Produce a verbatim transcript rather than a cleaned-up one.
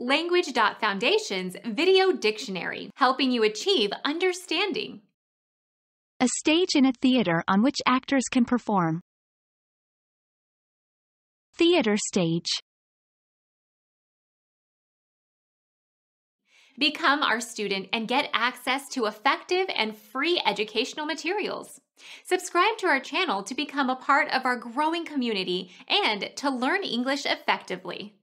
Language dot Foundation's Video Dictionary, helping you achieve understanding. A stage in a theater on which actors can perform. Theater stage. Become our student and get access to effective and free educational materials. Subscribe to our channel to become a part of our growing community and to learn English effectively.